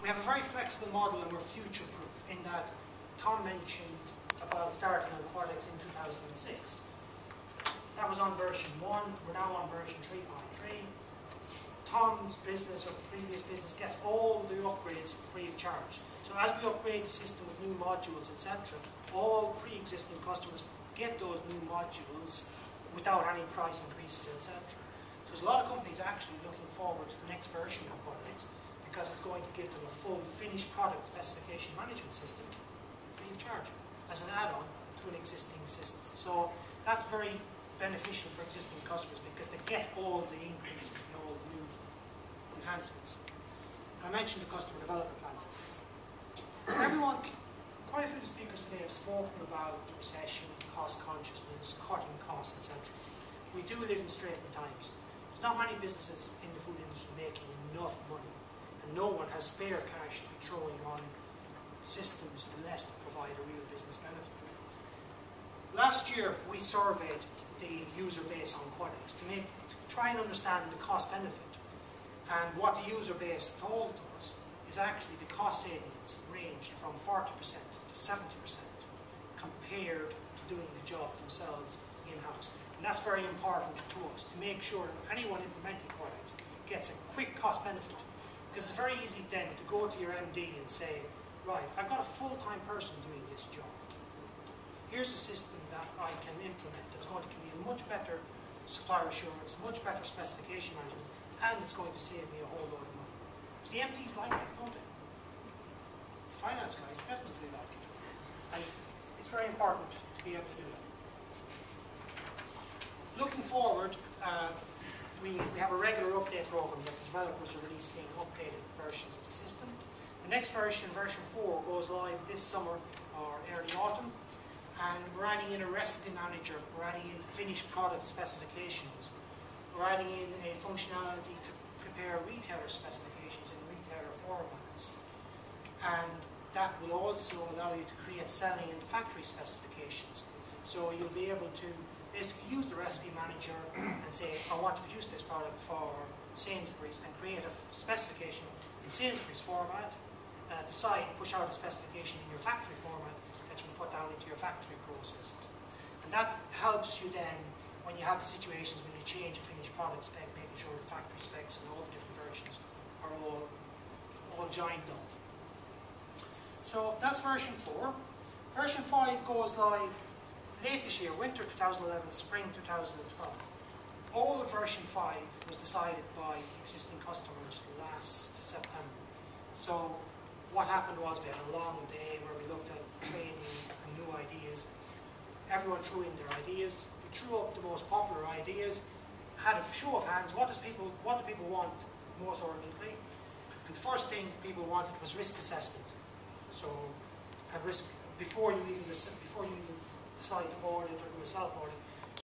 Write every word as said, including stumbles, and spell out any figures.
we have a very flexible model and we're future-proof in that Tom mentioned about starting on QADEX in two thousand six. That was on version one, we're now on version three point three. Tom's business or previous business gets all the upgrades free of charge. So as we upgrade the system with new modules, et cetera, all pre-existing customers get those new modules without any price increases, et cetera. So there's a lot of companies actually looking forward to the next version of QADEX because it's going to give them a full finished product specification management system free of charge as an add-on to an existing system. So that's very beneficial for existing customers because they get all the increases and all the new enhancements. I mentioned the customer development plans. Everyone, quite a few of the speakers today have spoken about the recession, cost consciousness, cutting costs, et cetera. We do live in straitened times. There's not many businesses in the food industry making enough money, and no one has spare cash to be throwing on systems unless they provide a real business benefit. Last year, we surveyed the user base on QADEX to, make, to try and understand the cost benefit. And what the user base told us is actually the cost savings ranged from forty percent to seventy percent compared to doing the job themselves in-house. And that's very important to us to make sure that anyone implementing QADEX gets a quick cost benefit. Because it's very easy then to go to your M D and say, right, I've got a full-time person doing this job. Here's a system that I can implement that's going to give me a much better supplier assurance, much better specification management, and it's going to save me a whole lot of money. The M Ps like it, don't they? The finance guys definitely like it. And it's very important to be able to do that. Looking forward, uh, we, we have a regular update program that the developers are releasing updated versions of the system. The next version, version four, goes live this summer or early autumn. And we're adding in a recipe manager, we're adding in finished product specifications, we're adding in a functionality to prepare retailer specifications in retailer formats. And that will also allow you to create selling and factory specifications. So you'll be able to basically use the recipe manager and say, I want to produce this product for Sainsbury's, and create a specification in Sainsbury's format, uh, decide, push out a specification in your factory format, that you can put down into your factory processes. And that helps you then, when you have the situations when you change a finished product spec, making sure the factory specs and all the different versions are all, all joined up. So that's version four. Version five goes live late this year, winter two thousand eleven, spring two thousand twelve. All of version five was decided by existing customers last September. So what happened was we had a long day where we looked at training and new ideas. Everyone threw in their ideas. We threw up the most popular ideas, had a show of hands. What does people, what do people want most urgently? And the first thing people wanted was risk assessment. So, and risk before you even before you even decide to audit or do a self-audit,